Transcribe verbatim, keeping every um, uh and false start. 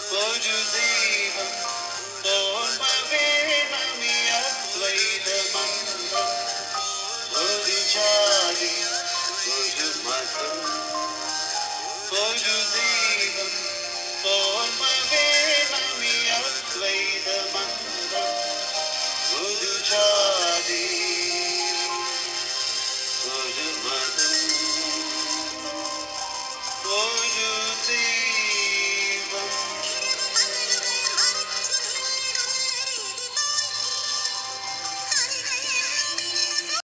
ഒരു ദൈവം ഓർമ്മ വേണമേ അദ്വൈതമന്ത്രം ഒരു ജാതി ഒരു മതം ഒരു ദൈവം ഓർമ്മ വേണമേ അദ്വൈതമന്ത്രം ഒരു ജാതി ഒരു മതം ഒരു ദൈവം